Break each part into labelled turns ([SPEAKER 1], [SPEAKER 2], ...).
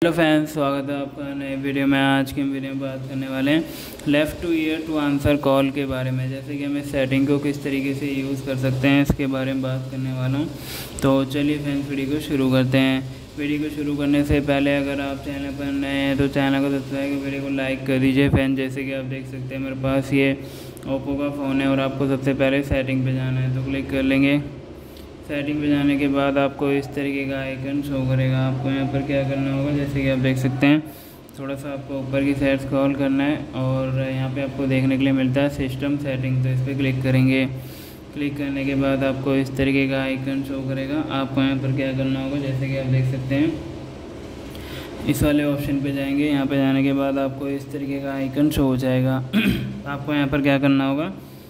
[SPEAKER 1] Hello friends, स्वागत है आपका नए वीडियो में। आज की वीडियो में बात करने वाले हैं left to ear to answer call के बारे में। जैसे कि हम इस सेटिंग को किस तरीके से यूज़ कर सकते हैं, इसके बारे में बात करने वाला हूं। तो चलिए फ्रेंड्स, वीडियो को शुरू करते हैं। वीडियो को शुरू करने से पहले अगर आप चैनल पर नए हैं तो चैनल को सब्सक्राइब कर वीडियो को लाइक कर दीजिए। फ्रेंड्स, जैसे कि आप देख सकते हैं मेरे पास ये ओप्पो का फ़ोन है और आपको सबसे पहले सेटिंग पर जाना है, तो क्लिक कर लेंगे। सेटिंग पे जाने के बाद आपको इस तरीके का आइकन शो करेगा। आपको यहाँ पर क्या करना होगा, जैसे कि आप देख सकते हैं, थोड़ा सा आपको ऊपर की साइड स्क्रॉल करना है और यहाँ पे आपको देखने के लिए मिलता है सिस्टम सेटिंग, तो इस पर क्लिक करेंगे। क्लिक करने के बाद आपको इस तरीके का आइकन शो करेगा। आपको यहाँ पर क्या करना होगा, जैसे कि आप देख सकते हैं, इस वाले ऑप्शन पे जाएंगे। यहाँ पे जाने के बाद आपको इस तरीके का आइकन शो हो जाएगा। आपको यहाँ पर क्या करना होगा,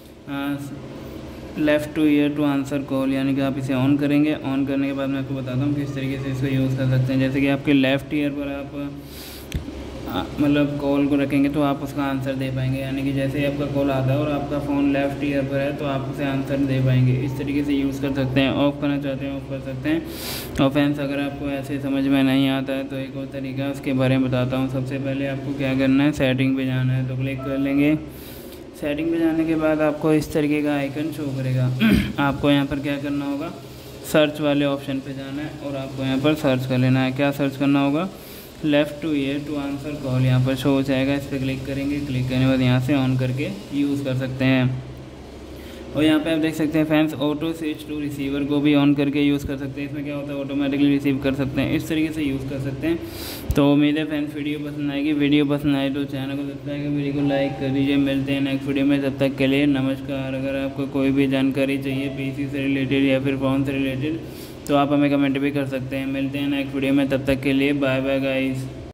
[SPEAKER 1] left to ear to answer call, यानी कि आप इसे ऑन करेंगे। ऑन करने के बाद मैं आपको बताता हूँ किस तरीके से इसको यूज़ कर सकते हैं। जैसे कि आपके लेफ़्ट ईयर पर आप मतलब कॉल को रखेंगे तो आप उसका आंसर दे पाएंगे, यानी कि जैसे ही आपका कॉल आता है और आपका फ़ोन लेफ़्ट ईयर पर है तो आप उसे आंसर दे पाएंगे। इस तरीके से यूज़ कर सकते हैं। ऑफ़ करना चाहते हैं ऑफ़ कर सकते हैं। और फ्रेंड्स, अगर आपको ऐसे समझ में नहीं आता है तो एक और तरीका है, उसके बारे में बताता हूँ। सबसे पहले आपको क्या करना है, सेटिंग पे जाना है, तो क्लिक कर लेंगे। सेटिंग पे जाने के बाद आपको इस तरीके का आइकन शो करेगा। आपको यहाँ पर क्या करना होगा, सर्च वाले ऑप्शन पे जाना है और आपको यहाँ पर सर्च कर लेना है। क्या सर्च करना होगा, left to ear to answer call, यहाँ पर शो हो जाएगा। इस पर क्लिक करेंगे। क्लिक करने के बाद यहाँ से ऑन करके यूज़ कर सकते हैं। और यहाँ पे आप देख सकते हैं friends, auto switch to receiver को भी ऑन करके यूज़ कर सकते हैं। इसमें क्या होता है, ऑटोमेटिकली रिसीव कर सकते हैं। इस तरीके से यूज़ कर सकते हैं। तो उम्मीद है फ्रेंड्स वीडियो पसंद आएगी। वीडियो पसंद आए तो चैनल को सब्सक्राइब कर वीडियो को लाइक कर दीजिए। मिलते हैं नेक्स्ट वीडियो में, तब तक के लिए नमस्कार। अगर आपको कोई भी जानकारी चाहिए पीसी से रिलेटेड या फिर फ़ोन से रिलेटेड तो आप हमें कमेंट भी कर सकते हैं। मिलते हैं नेक्स्ट वीडियो में, तब तक के लिए बाय बाय गाइस।